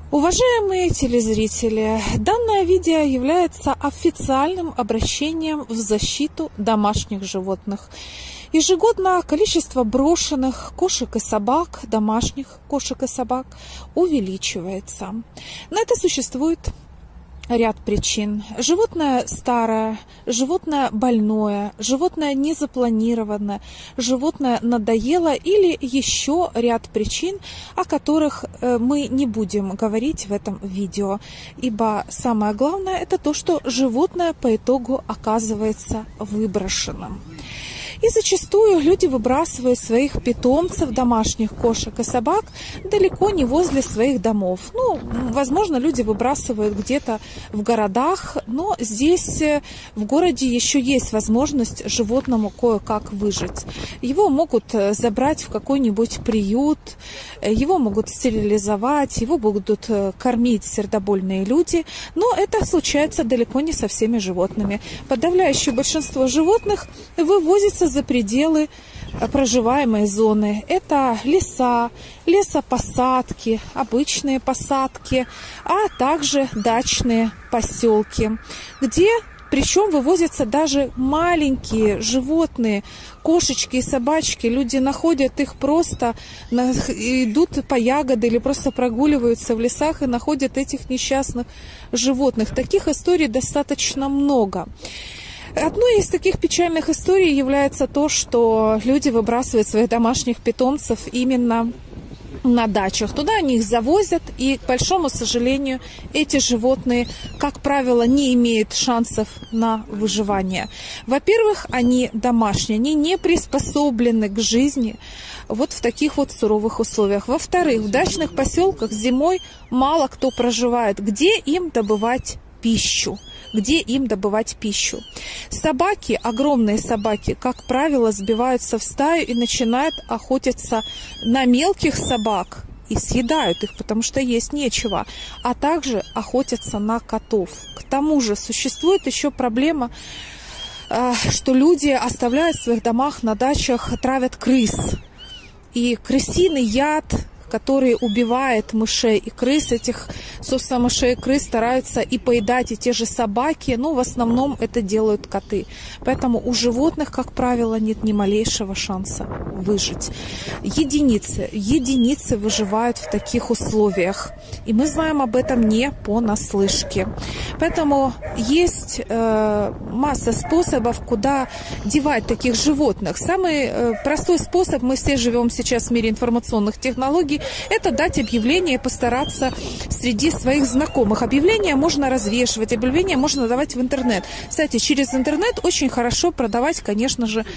Уважаемые телезрители, данное видео является официальным обращением в защиту домашних животных. Ежегодно количество брошенных кошек и собак, домашних кошек и собак, увеличивается. На это существует ряд причин. Животное старое, животное больное, животное незапланированное, животное надоело или еще ряд причин, о которых мы не будем говорить в этом видео. Ибо самое главное — это то, что животное по итогу оказывается выброшенным. И зачастую люди выбрасывают своих питомцев, домашних кошек и собак, далеко не возле своих домов. Возможно, люди выбрасывают где-то в городах, но здесь, в городе, еще есть возможность животному кое-как выжить. Его могут забрать в какой-нибудь приют, его могут стерилизовать, его будут кормить сердобольные люди, но это случается далеко не со всеми животными. Подавляющее большинство животных вывозится за пределы проживаемой зоны. Это леса, лесопосадки, обычные посадки, а также дачные поселки, где причем вывозятся даже маленькие животные, кошечки и собачки. Люди находят их просто, идут по ягоды или просто прогуливаются в лесах и находят этих несчастных животных. Таких историй достаточно много. Одной из таких печальных историй является то, что люди выбрасывают своих домашних питомцев именно на дачах. Туда они их завозят, и, к большому сожалению, эти животные, как правило, не имеют шансов на выживание. Во-первых, они домашние, они не приспособлены к жизни вот в таких вот суровых условиях. Во-вторых, в дачных поселках зимой мало кто проживает. Где им добывать пищу? Где им добывать пищу? Собаки, огромные собаки, как правило, сбиваются в стаю и начинают охотиться на мелких собак и съедают их, потому что есть нечего, а также охотятся на котов. К тому же существует еще проблема, что люди оставляют в своих домах, на дачах, травят крыс. И крысиный яд, который убивает мышей и крыс, этих, собственно, мышей и крыс стараются и поедать и те же собаки, но в основном это делают коты. Поэтому у животных, как правило, нет ни малейшего шанса выжить. Единицы выживают в таких условиях. И мы знаем об этом не понаслышке. Поэтому есть масса способов, куда девать таких животных. Самый простой способ, мы все живем сейчас в мире информационных технологий, это дать объявление и постараться среди своих знакомых. Объявления можно развешивать, объявления можно давать в интернет. Кстати, через интернет очень хорошо продавать, конечно же,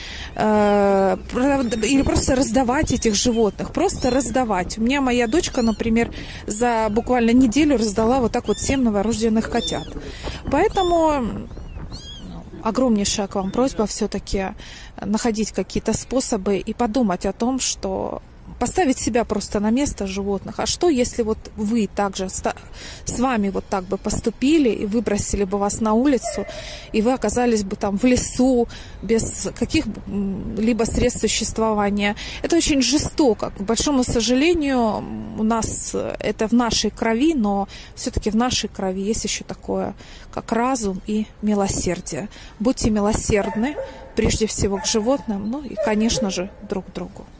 или просто раздавать этих животных. Просто раздавать. У меня моя дочка, например, за буквально неделю раздала вот так вот 7 новорожденных котят. Поэтому огромнейшая к вам просьба все-таки находить какие-то способы и подумать о том, что поставить себя просто на место животных. А что, если вот вы также с вами вот так бы поступили и выбросили бы вас на улицу, и вы оказались бы там в лесу без каких-либо средств существования? Это очень жестоко. К большому сожалению, у нас это в нашей крови, но все-таки в нашей крови есть еще такое, как разум и милосердие. Будьте милосердны, прежде всего, к животным, и, конечно же, друг к другу.